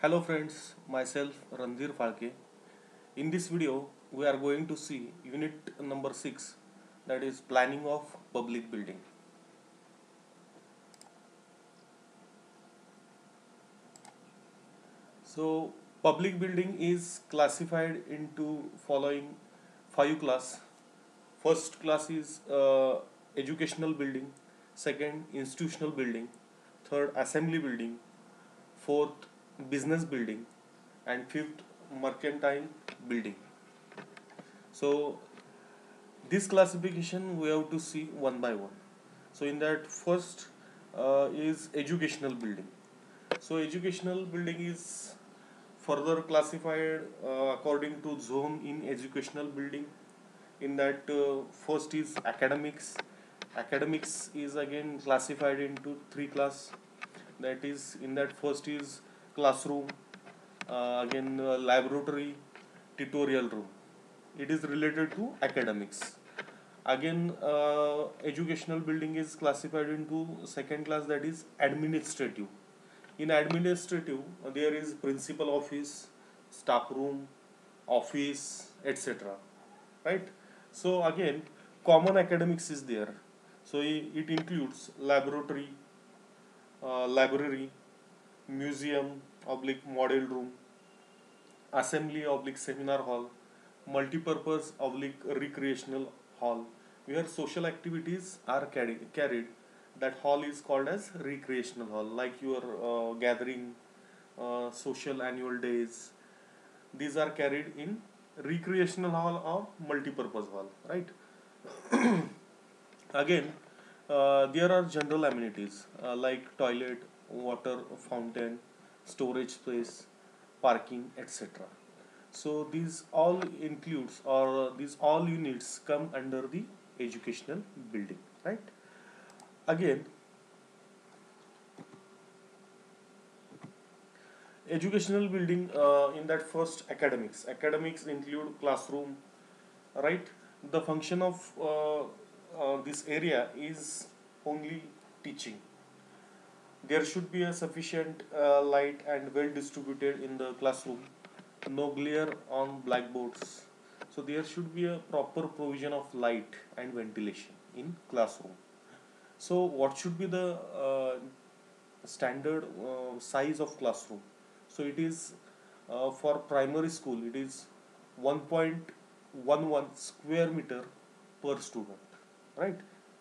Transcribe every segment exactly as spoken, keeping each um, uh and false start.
Hello friends, myself Randir Falke. In this video, we are going to see unit number six, that is planning of public building. So public building is classified into following five class. First class is uh, educational building, second institutional building, third assembly building, fourth business building, and fifth mercantile building. So this classification we have to see one by one. So in that first uh, is educational building. So educational building is further classified uh, according to zone in educational building. In that uh, first is academics. Academics is again classified into three class. That is, in that first is classroom, uh, again uh, laboratory, tutorial room. It is related to academics. Again, uh, educational building is classified into second class, that is administrative. In administrative, uh, there is principal office, staff room, office, et cetera. Right? So again, common academics is there. So it includes laboratory, uh, library, museum, oblique model room, assembly oblique seminar hall, multipurpose oblique recreational hall, where social activities are carried. carried. That hall is called as recreational hall, like your uh, gathering, uh, social annual days. These are carried in recreational hall or multipurpose hall, right? Again, uh, there are general amenities uh, like toilet, water fountain, storage space, parking, et cetera. So these all includes, or uh, these all units come under the educational building, right? Again, educational building, uh, in that first academics. Academics include classroom, right? The function of uh, uh, this area is only teaching. There should be a sufficient uh, light and well distributed in the classroom, no glare on blackboards. So there should be a proper provision of light and ventilation in classroom. So what should be the uh, standard uh, size of classroom? So it is uh, for primary school, it is one point one one square meter per student, right?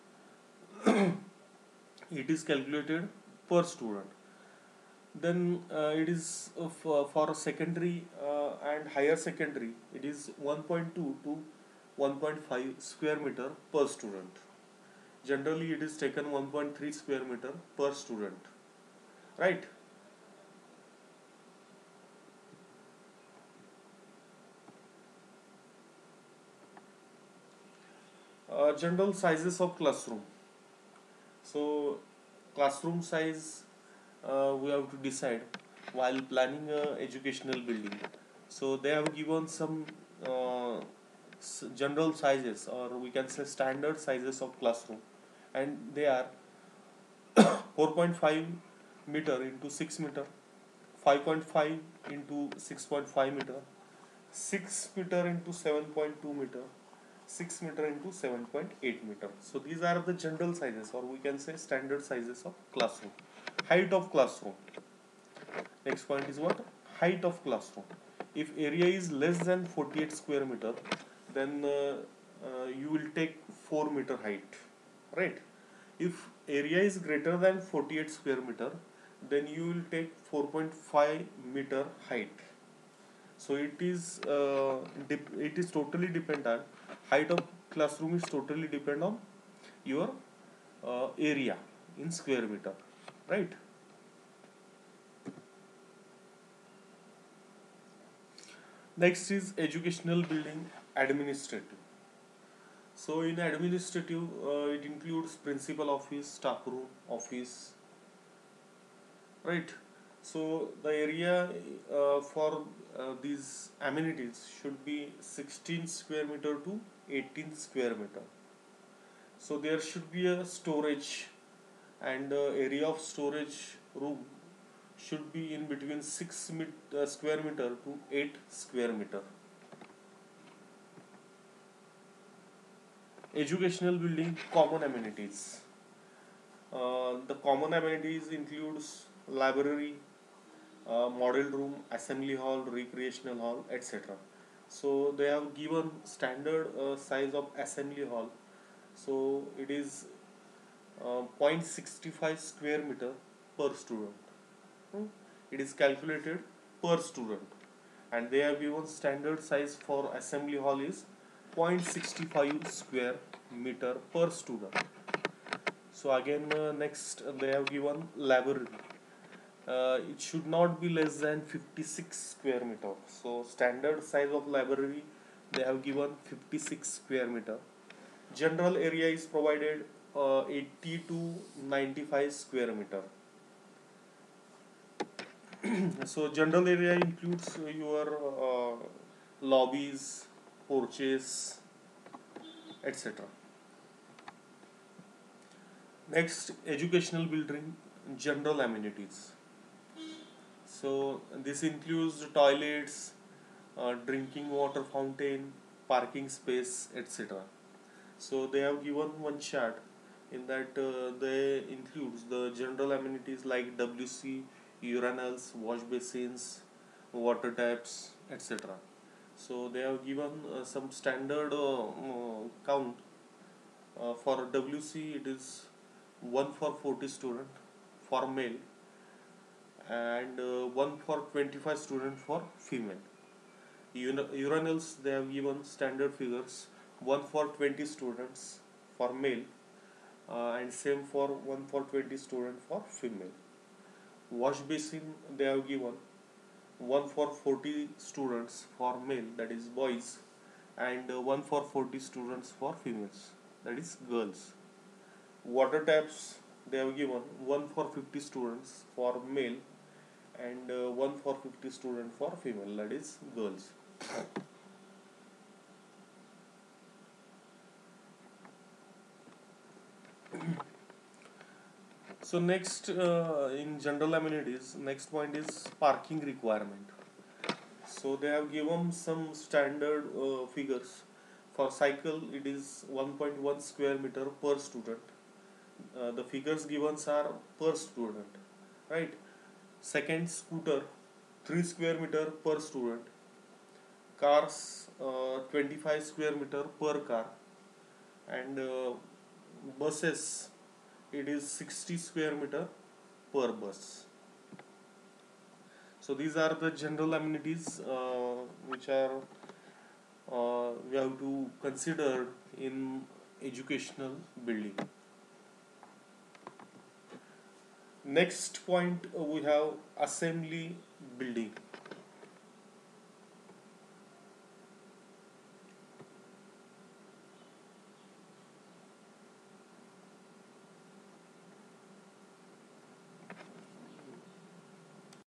It is calculated per student. Then uh, it is uh, for, for secondary uh, and higher secondary, it is one point two to one point five square meter per student. Generally it is taken one point three square meter per student, right? Uh, general sizes of classroom. So classroom size, uh, we have to decide while planning a educational building. So they have given some uh, general sizes, or we can say standard sizes of classroom, and they are four point five meter into six meter, five point five into six point five meter, six meter into seven point two meter, six meter into seven point eight meter. So these are the general sizes, or we can say standard sizes of classroom. Height of classroom. Next point is what? Height of classroom. If area is less than forty-eight square meter, then uh, uh, you will take four meter height, right? If area is greater than forty-eight square meter, then you will take four point five meter height. So it is uh, dip- it is totally dependent. Height of classroom is totally depend on your uh, area in square meter, right? Next is educational building administrative. So in administrative, uh, it includes principal office, staff room, office, right? So the area uh, for uh, these amenities should be sixteen square meter to eighteen square meter. So there should be a storage, and uh, area of storage room should be in between six met, uh, square meter to eight square meter. Educational building common amenities. Uh, the common amenities includes library, uh, model room, assembly hall, recreational hall, et cetera. So they have given standard uh, size of assembly hall. So it is uh, zero point six five square meter per student. Hmm. It is calculated per student, and they have given standard size for assembly hall is zero point six five square meter per student. So again, uh, next uh, they have given library. Uh, it should not be less than fifty-six square meter. So standard size of library they have given fifty-six square meter. General area is provided uh, eighty to ninety-five square meter. So general area includes your uh, lobbies, porches, et cetera. Next, educational building, general amenities. So this includes toilets, uh, drinking water fountain, parking space, et cetera. So they have given one chart in that uh, they includes the general amenities like W C, urinals, wash basins, water taps, et cetera. So they have given uh, some standard uh, uh, count. Uh, for W C it is one for forty student for male, and uh, one for twenty-five student for female. Urinals they have given standard figures, one for twenty students for male, uh, and same for one for twenty student for female. Wash basin they have given one for forty students for male, that is boys, and uh, one for forty students for females, that is girls. Water taps they have given one for fifty students for male, and uh, one for fifty students for female, that is girls. So next, uh, in general amenities, next point is parking requirement. So they have given some standard uh, figures. For cycle, it is one point one square meter per student. Uh, the figures given are per student, right? Second, scooter, three square meter per student. Cars, uh, twenty-five square meter per car, and uh, buses, it is sixty square meter per bus. So these are the general amenities uh, which are uh, we have to consider in educational building. Next point, uh, we have assembly building.